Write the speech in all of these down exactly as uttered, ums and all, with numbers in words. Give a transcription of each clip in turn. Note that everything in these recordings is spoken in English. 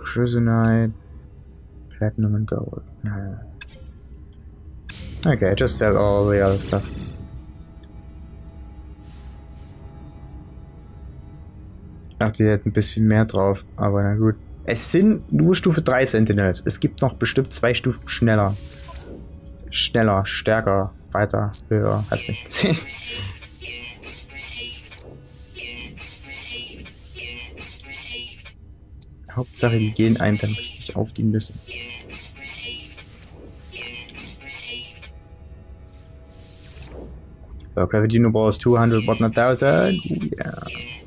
Cruisinite, platinum and gold. Uh, okay, just sell all the other stuff. Ach, die hätten ein bisschen mehr drauf, aber na gut. Es sind nur Stufe drei Sentinels. Es gibt noch bestimmt zwei Stufen schneller. Schneller, stärker, weiter, höher, weiß nicht. Hauptsache, die gehen einem dann richtig auf die Nüsse. So, Gravitino Ball is two hundred, what not one thousand? Yeah.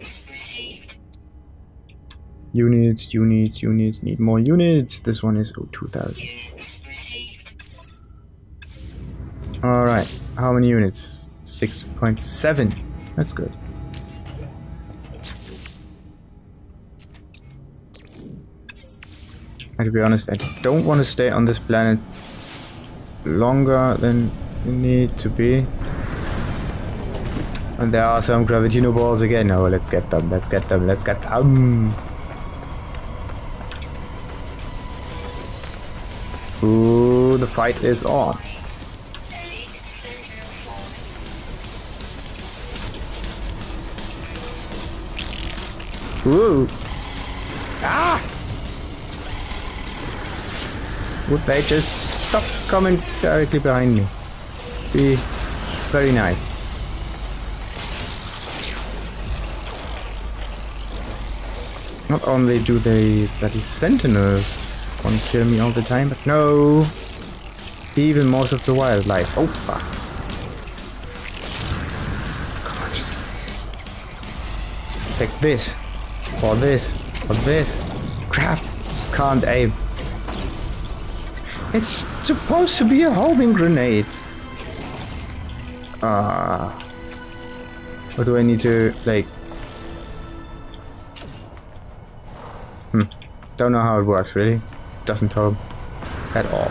Units, units, units, need more units. This one is oh, two thousand. Alright, how many units? six point seven. That's good. And to be honest, I don't want to stay on this planet longer than you need to be. And there are some Gravitino balls again. Oh, let's get them, let's get them, let's get them. Ooh, the fight is on. Ooh. Ah! Would they just stop coming directly behind me? Be very nice. Not only do they bloody sentinels want to kill me all the time, but no, even most of the wildlife. Oh fuck! Come on, just take this, or this, or this. Crap! Can't aim. It's supposed to be a homing grenade. Ah. Uh, or do I need to, like... Hmm. Don't know how it works, really. Doesn't help at all.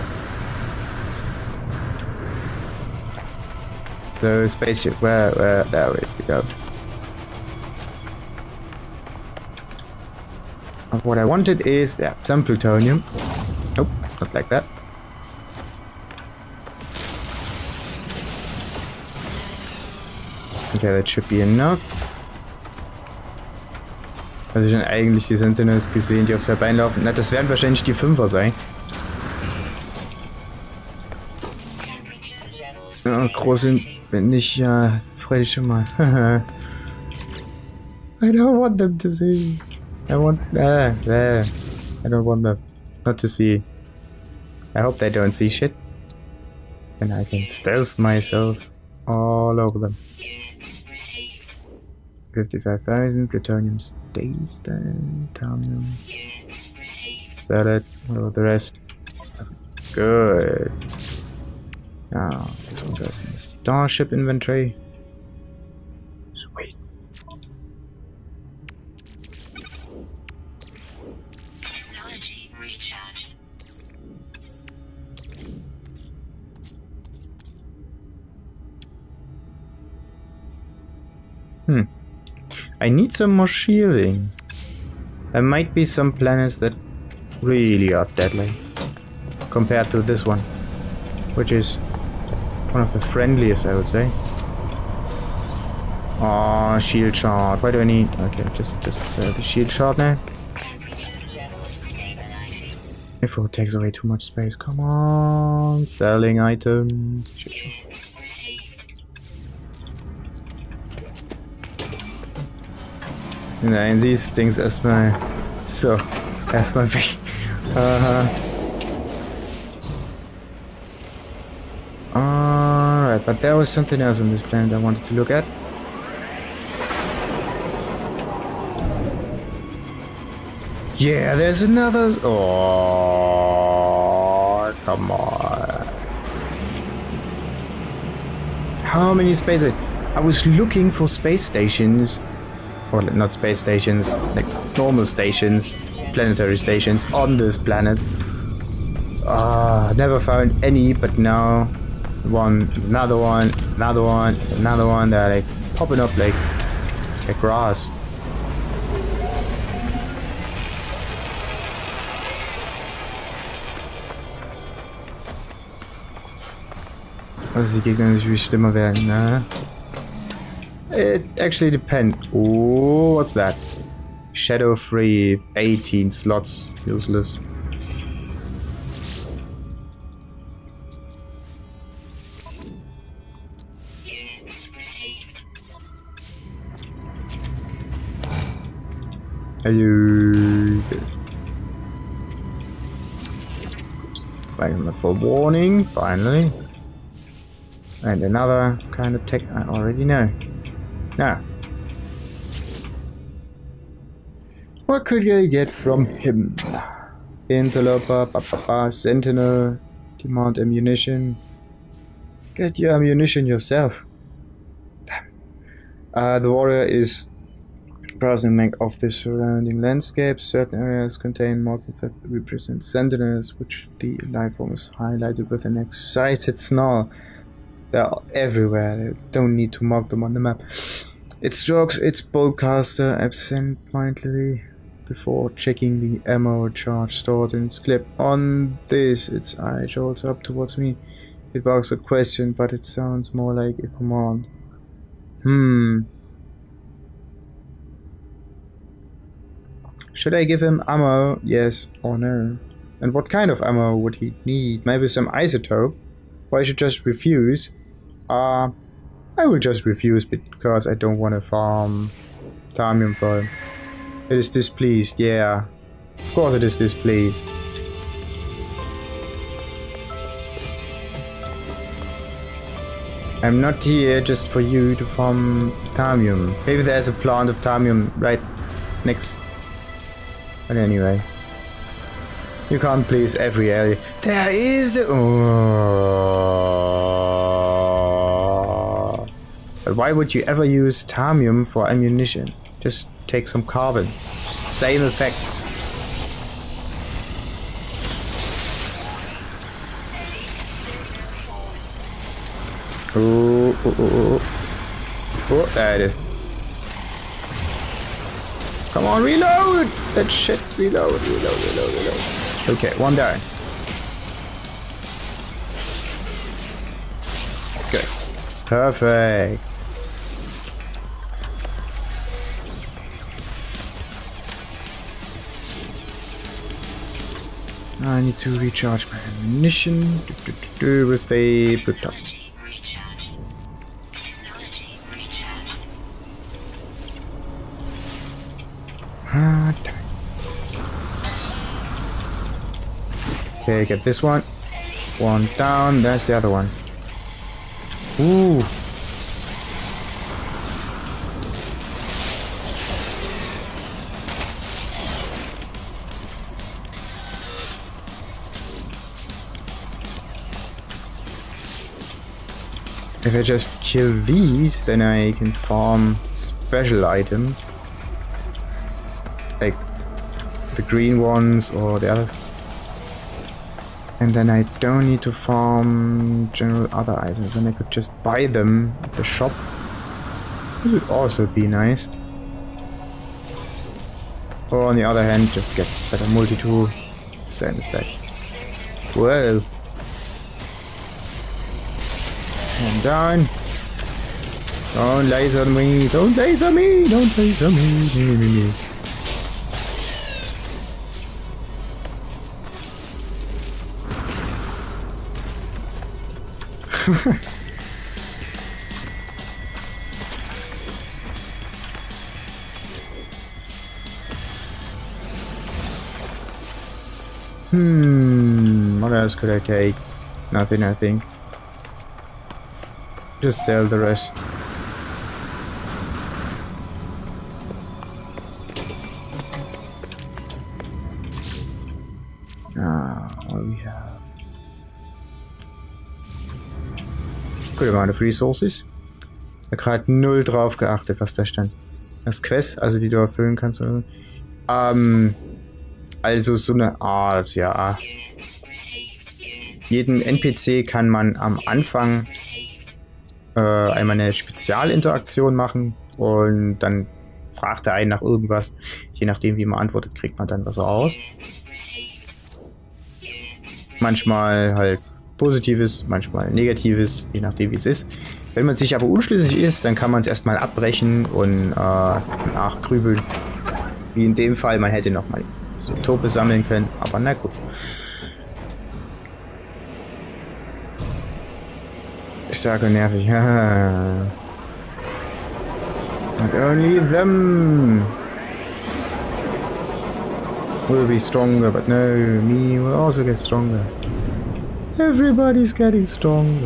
The spaceship, where, where, there we go. What I wanted is, yeah, some plutonium. Nope, not like that. Okay, that should be enough. Also ich habe eigentlich die Sentinels gesehen, die aufs Bein laufen. Na, das werden wahrscheinlich die Fünfer sein. Ja, große bin ich ja freilich schon mal. I don't want them to see. I want uh, uh, I don't want them not to see. I hope they don't see shit. And I can stealth myself all over them. fifty-five thousand plutonium stays then. Titanium. Sell it. What about the rest? Good. Now, this one goes in the starship inventory. Sweet. Technology recharge. Hmm. I need some more shielding. There might be some planets that really are deadly compared to this one, which is one of the friendliest, I would say. Oh, shield shard. Why do I need? Okay, just just uh, the shield shard now. If it takes away too much space, come on, selling items. Shield shard. Nein, these things erstmal. So, erstmal weg. Uh, Alright, but there was something else on this planet I wanted to look at. Yeah, there's another. Oh, come on. How many space? I was looking for space stations. Well, not space stations, like normal stations, planetary stations on this planet. Ah, uh, never found any, but now one, another one, another one, another one. They're like popping up like like grass. Also die Gegner natürlich schlimmer werden, ne? It actually depends. Oh, what's that? Shadow free, eighteen slots, useless. Hello. Waiting for warning, finally. And another kind of tech I already know. Now, what could I get from him? Interloper, ba -ba -ba, Sentinel, demand ammunition. Get your ammunition yourself. Damn. Uh, the warrior is browsing map of the surrounding landscape. Certain areas contain markers that represent sentinels, which the life form is highlighted with an excited snarl. They're everywhere. They don't need to mark them on the map. It strokes its bowcaster absent-mindedly before checking the ammo charge stored in its clip. On this, its eye jolts up towards me. It barks a question, but it sounds more like a command. Hmm. Should I give him ammo? Yes or no? And what kind of ammo would he need? Maybe some isotope? Or I should just refuse? Uh, I will just refuse because I don't want to farm Thamium for him. It is displeased, yeah. Of course it is displeased. I'm not here just for you to farm Thamium. Maybe there's a plant of Thamium right next. But anyway. You can't please every area. There is a... Oh. But why would you ever use Thamium for ammunition? Just take some carbon. Same effect. Oh, oh, oh, oh. Oh, there it is. Come on, reload! That shit, reload, reload, reload, reload. Okay, one down. Good. Perfect. I need to recharge my ammunition do, do, do, do, with the laptop. Ah, damn it. Okay, get this one. One down, there's the other one. Ooh. If I just kill these, then I can farm special items. Like the green ones or the others. And then I don't need to farm general other items, and I could just buy them at the shop. This would also be nice. Or on the other hand, just get better multi-tool. Same effect. Well. And down. Don't laser me, don't laser me, don't laser me. me, me, me. Hmm, what else could I take? Nothing, I think. Just sell the rest. Ah, what we have. Good amount of resources. Ich habe gerade null drauf geachtet, was da stand. Das Quest, also die du erfüllen kannst. Oder? Ähm, also so eine Art, ja. Jeden N P C kann man am Anfang äh, einmal eine Spezialinteraktion machen und dann fragt er einen nach irgendwas. Je nachdem, wie man antwortet, kriegt man dann was raus. Manchmal halt Positives, manchmal Negatives, je nachdem wie es ist. Wenn man sich aber unschlüssig ist, dann kann man es erstmal abbrechen und äh, nachgrübeln. Wie in dem Fall, man hätte nochmal Isotope sammeln können, aber na gut. Ich sage nervig. Not only them will be stronger, but no, me will also get stronger. Everybody's getting stronger.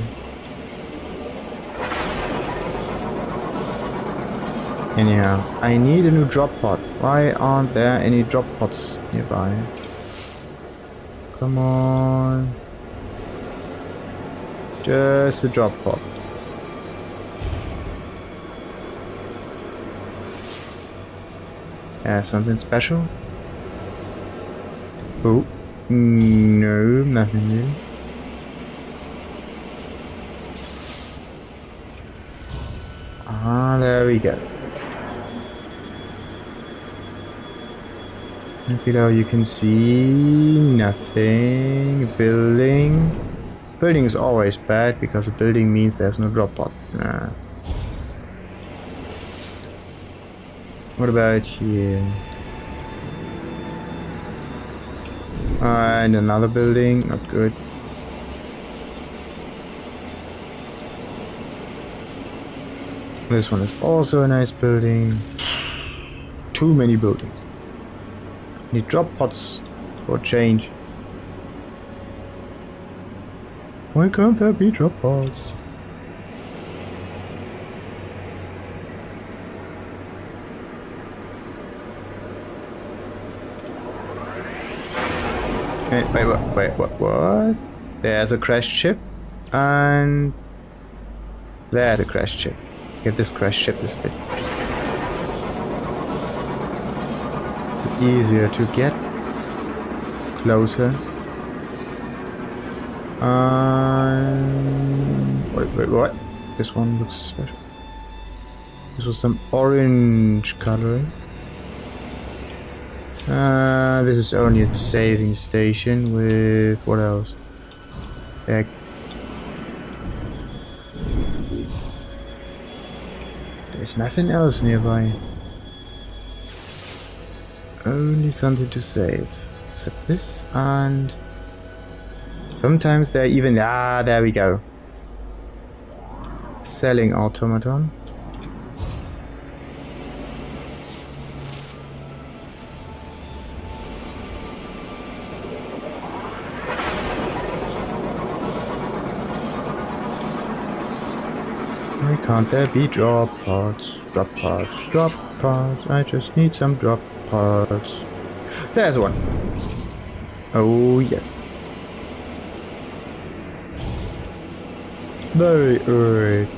Anyhow, I need a new drop pod. Why aren't there any drop pods nearby? Come on. Just a drop pod. Yeah, something special? Oh, no, nothing new. Ah, there we go. And below you can see nothing. Building. Building is always bad because a building means there's no drop pod. Nah. What about here? And another building, not good. This one is also a nice building. Too many buildings. Need drop pods for a change. Why can't there be drop pods? Wait, wait, wait, wait, what, what? There's a crashed ship, and there's a crashed ship. Get this crashed ship is a bit easier to get closer. Um, wait, wait, what? This one looks special. This was some orange coloring. Uh, this is only a saving station with what else? Back. There's nothing else nearby. Only something to save. Except this, and sometimes they're even... Ah, there we go. Selling automaton. Why can't there be drop pods? Drop pods, drop pods. I just need some drop pods. There's one. Oh yes. Very good.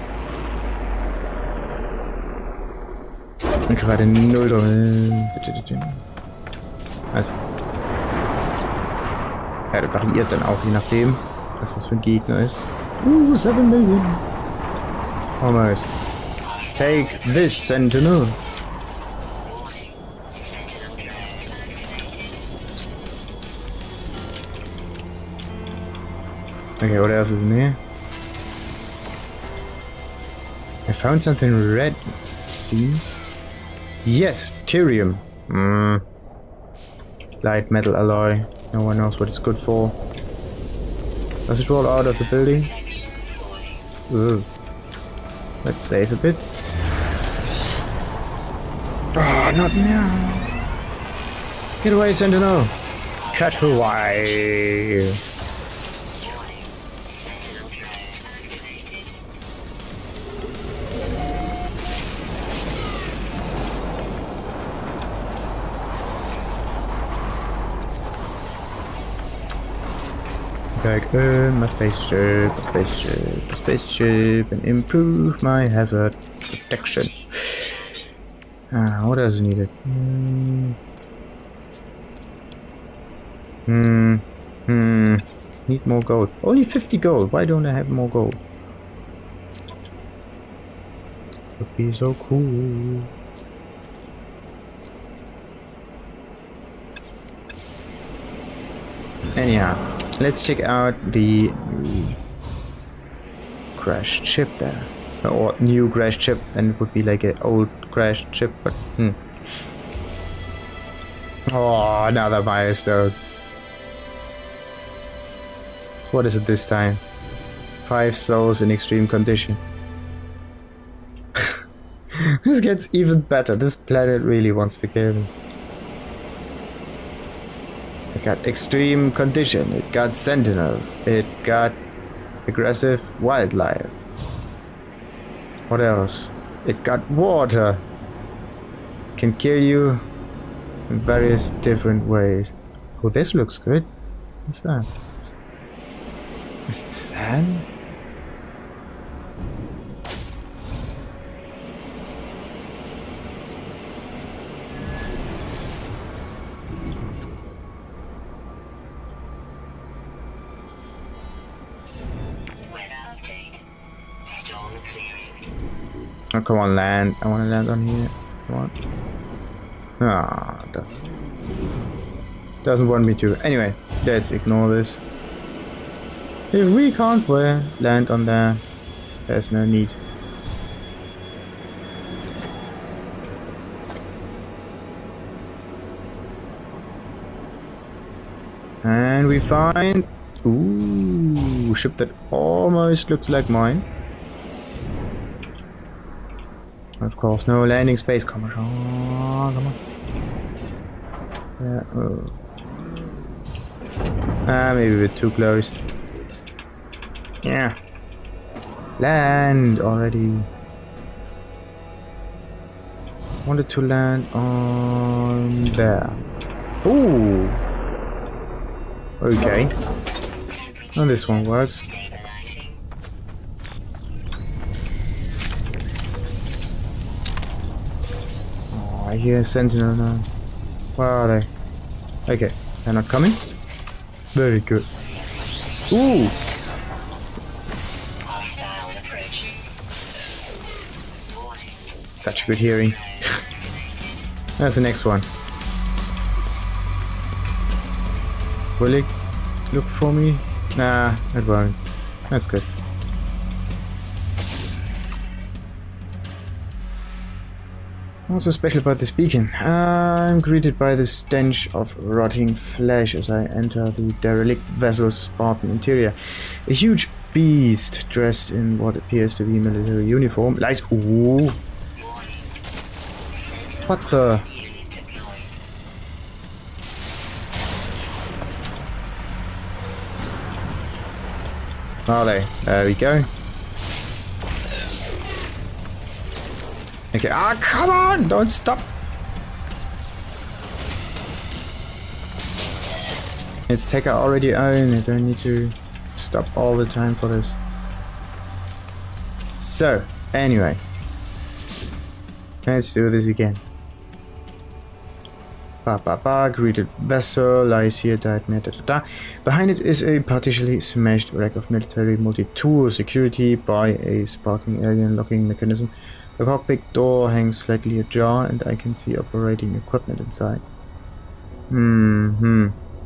Und gerade null drin. Also. Ja, das variiert dann auch je nachdem, was das für ein Gegner ist. Uh, seven million. Almost. Take this, Sentinel. Okay, what else is in here? I found something red, seems. Yes, Tyrium. Mm. Light metal alloy. No one knows what it's good for. Does it roll out of the building? Ugh. Let's save a bit. Oh, not now. Get away, Sentinel. Cut away. Back in my spaceship, my spaceship, my spaceship, and improve my hazard protection. Ah, what else is needed? Hmm. Hmm. Hmm. Need more gold. Only fifty gold. Why don't I have more gold? Would be so cool. Anyhow. Let's check out the crashed ship there. Or new crashed ship, then it would be like an old crashed ship, but hmm. Oh, another milestone. What is it this time? Five souls in extreme condition. This gets even better. This planet really wants to kill me. It got extreme condition, it got sentinels, it got aggressive wildlife. What else? It got water. Can kill you in various different ways. Oh, this looks good. What's that? Is it sand? Oh, come on, land. I want to land on here. Come on. Ah, oh, doesn't. Doesn't want me to. Anyway, let's ignore this. If we can't well, land on there, there's no need. And we find... Ooh, ship that almost looks like mine. Of course, no landing space. Come on, come on. Yeah. Oh. Ah, maybe a bit too close. Yeah. Land already. Wanted to land on there. Ooh. Okay. Oh, this one works. I hear a sentinel now. Where are they? Okay, they're not coming? Very good. Ooh! Such good hearing. That's the next one. Will it look for me? Nah, it won't. That's good. What's so special about this beacon? I'm greeted by the stench of rotting flesh as I enter the derelict vessel's Spartan interior. A huge beast dressed in what appears to be military uniform lies. Ooh! What the? Are they? There we go. Okay, ah, come on! Don't stop! It's Tekka already own, I don't need to stop all the time for this. So, anyway. Let's do this again. Ba ba ba, greeted vessel lies here, died, da, da, da. Behind it is a partially smashed wreck of military multi-tool security by a sparking alien locking mechanism. The cockpit door hangs slightly ajar and I can see operating equipment inside. Hmm, hmm.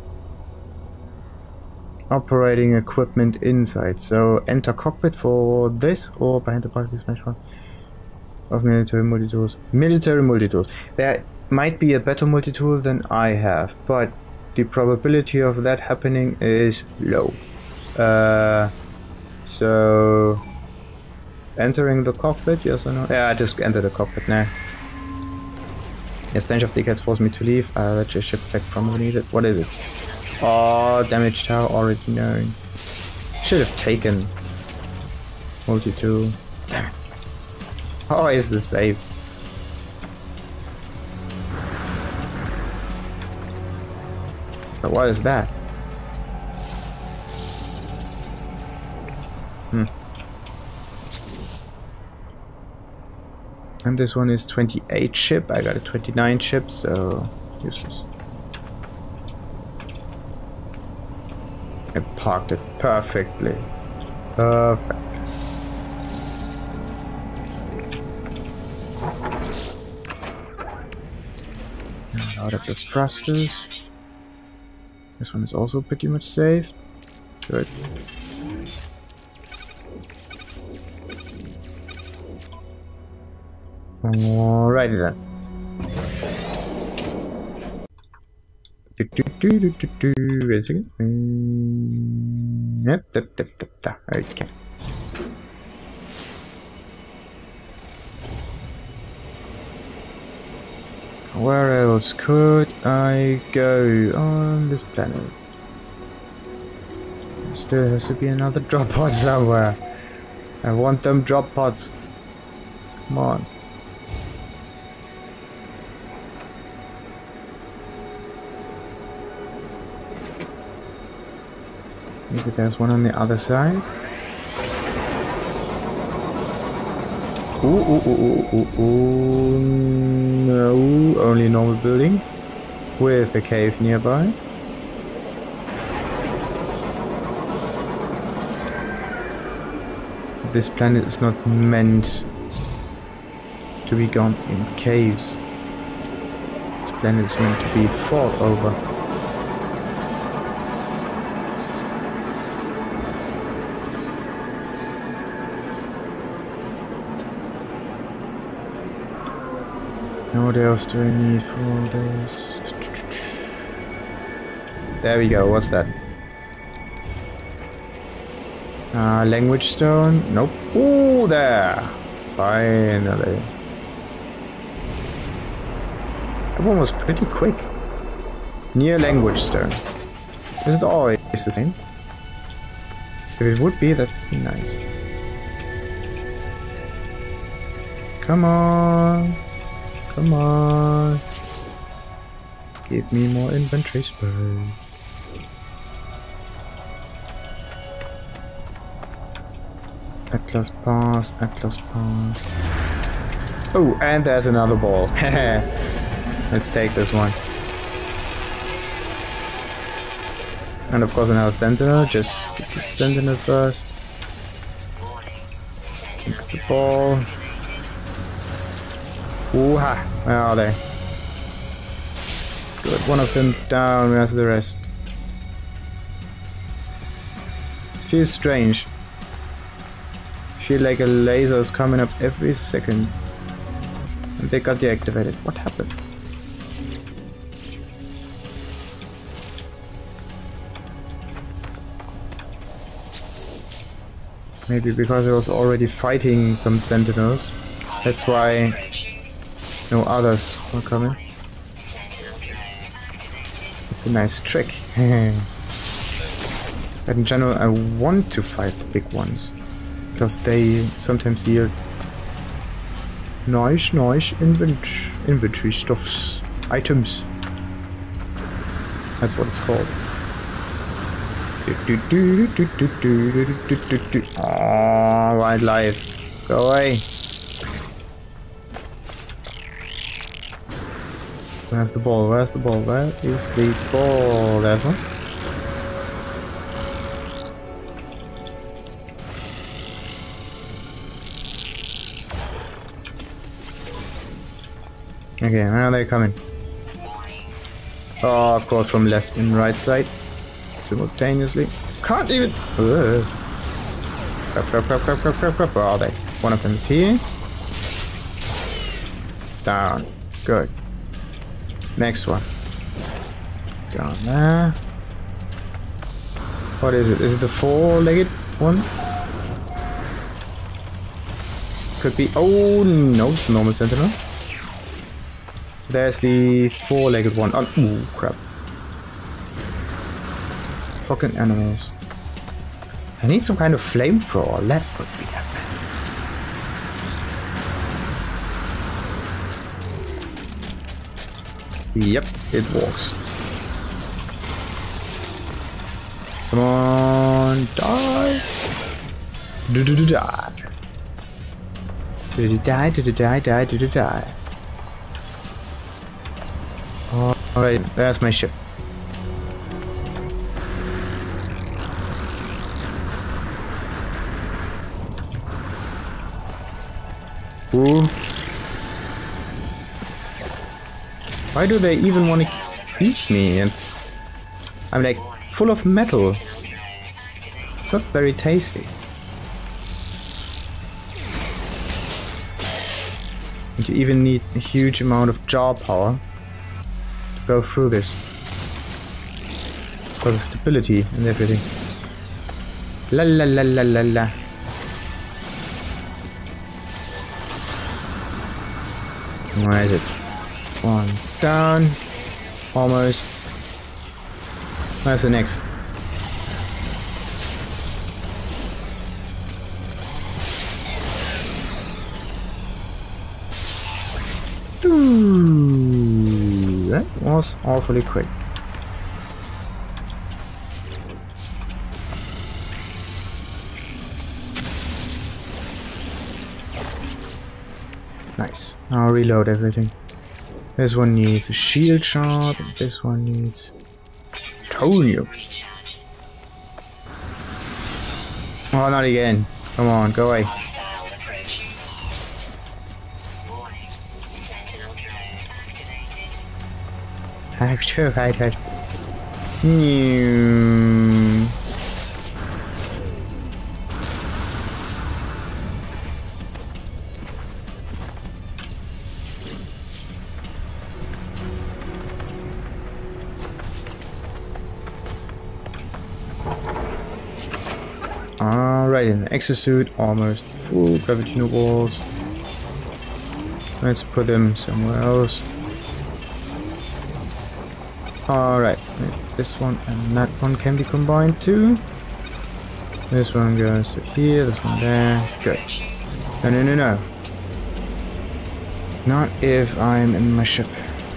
Operating equipment inside. So enter cockpit for this or behind the partially smashed one of military multi-tools. Military multi-tools. There might be a better multi-tool than I have, but the probability of that happening is low. Uh, so... Entering the cockpit, yes or no? Yeah, I just entered the cockpit now. The stench of decades forced me to leave. Uh, let's just ship tech from beneath it. What is it? Oh, damage tower already known. Should have taken multi-tool. Damn it. Oh, is this safe? But what is that? Hmm. And this one is twenty-eight ship. I got a twenty-nine ship, so useless. I parked it perfectly. Perfect. Out of the thrusters. This one is also pretty much safe. Good. Alrighty then. Do, do, do, do, do, do. Wait a second. Mm, yep, yep, yep, yep, yep. Okay. Where else could I go on this planet? There still has to be another drop pod somewhere. I want them drop pods. Come on. Maybe there's one on the other side. Ooh, ooh, ooh, ooh, ooh, ooh. No, only a normal building with a cave nearby. This planet is not meant to be gone in caves. This planet is meant to be fought over. What else do I need for all those? There we go, what's that? Uh, language stone? Nope. Ooh, there! Finally. That one was pretty quick. Near language stone. Is it always the same? If it would be, that'd be nice. Come on. Come on. Give me more inventory space. Atlas Pass, Atlas Pass. Oh, and there's another ball. Let's take this one. And of course another sentinel. Just get the sentinel first. Keep the ball. Ooh-ha! Where are they? Good, one of them down, where's the rest? It feels strange. I feel like a laser is coming up every second. And they got deactivated. What happened? Maybe because I was already fighting some sentinels. That's why no others were coming. It's a nice trick. But in general, I want to fight the big ones. Because they sometimes yield nice, nice invent inventory stuffs. Items. That's what it's called. Oh, wildlife. Go away. Where's the ball? Where's the ball? Where is the ball? That one. Okay, where are they coming? Oh, of course, from left and right side. Simultaneously. Can't even... Ugh. Crap, crap, crap, crap, crap, crap, crap. Where are they? One of them is here. Down. Good. Next one. Down there. What is it? Is it the four-legged one? Could be... Oh, no, it's a normal sentinel. There's the four-legged one. Oh, ooh, crap. Fucking animals. I need some kind of flamethrower. That would be amazing. Yep, it works. Come on, die. Do do do die. Do do die, do do die, die, do do die. Alright, there's my ship. Ooh. Why do they even want to eat me? And I'm like full of metal. It's not very tasty. And you even need a huge amount of jaw power to go through this. Because of stability and everything. La la la la la la. Where is it? One down. Almost. Where's the next? Ooh, that was awfully quick. Nice. I'll reload everything. This one needs a shield shard, and this one needs Tonium. Recharge. Oh, not again. Come on, go away. Hostiles approaching. Warning. Sentinel drones activated. Activated. New. Alright, in the exosuit, almost full gravity walls. Let's put them somewhere else. Alright, this one and that one can be combined too. This one goes to here, this one there. Good. No, no, no, no. Not if I'm in my ship.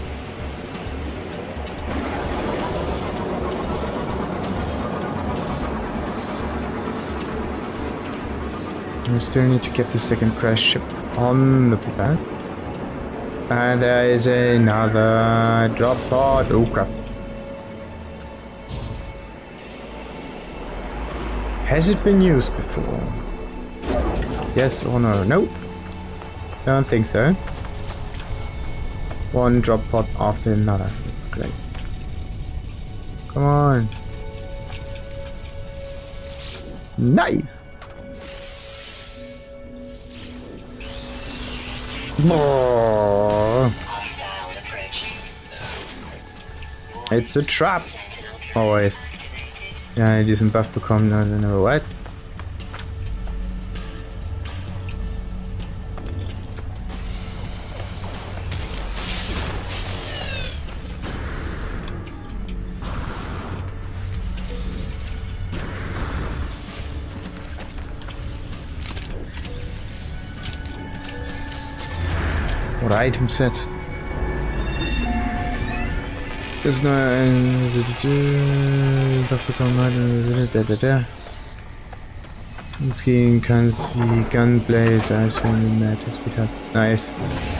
We still need to get the second crash ship on the planet. And there is another drop pod. Oh crap. Has it been used before? Yes or no? Nope. Don't think so. One drop pod after another. That's great. Come on. Nice. Oh. Hostiles approaching. It's a trap. Sentinel drones Always. activated. Ja, diesen Buff bekommen. No, no, no, what? What item sets? There's no Buff bekommen. Da, da, da. Es gegen kannst wie Gunblade, da ist schon mehr Textbeat hat. Nice.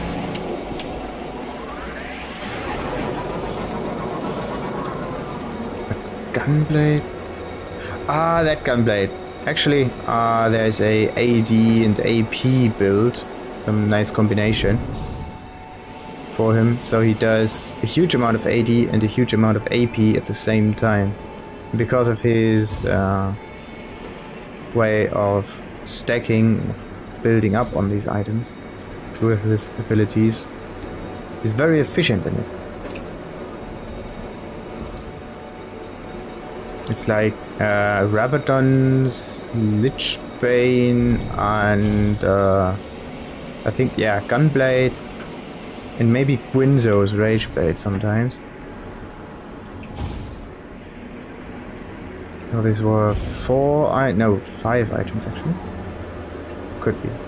A Gunblade? Ah, that Gunblade. Actually, uh, there's a AD and A P build. Some nice combination for him. So he does a huge amount of A D and a huge amount of A P at the same time. Because of his uh, way of stacking, of building up on these items with his abilities, he's very efficient in it. It's like uh, Rabadon's Lichbane and uh, I think, yeah, Gunblade and maybe Gwynzo's Rageblade sometimes. Oh, these were four, I no, five items actually. Could be.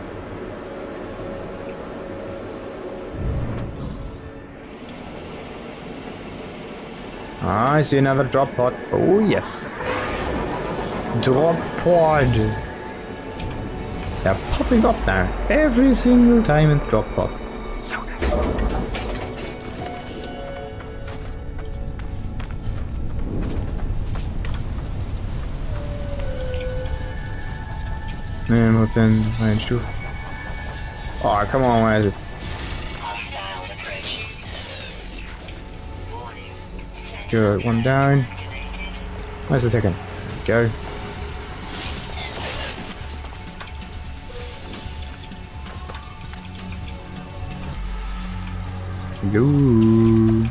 Ah, I see another drop pod. Oh yes. Drop pod. They're popping up now. Every single time in drop pod. So nice. And what's in my shoe? Oh, come on, where is it? Hostiles approaching. Warning. Good, one down. Activated. Where's the second? Go. Hello.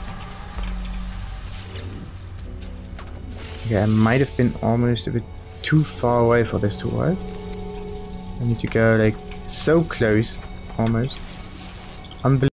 Okay, I might have been almost a bit too far away for this to work. I need to go like so close, almost. Unbelievable.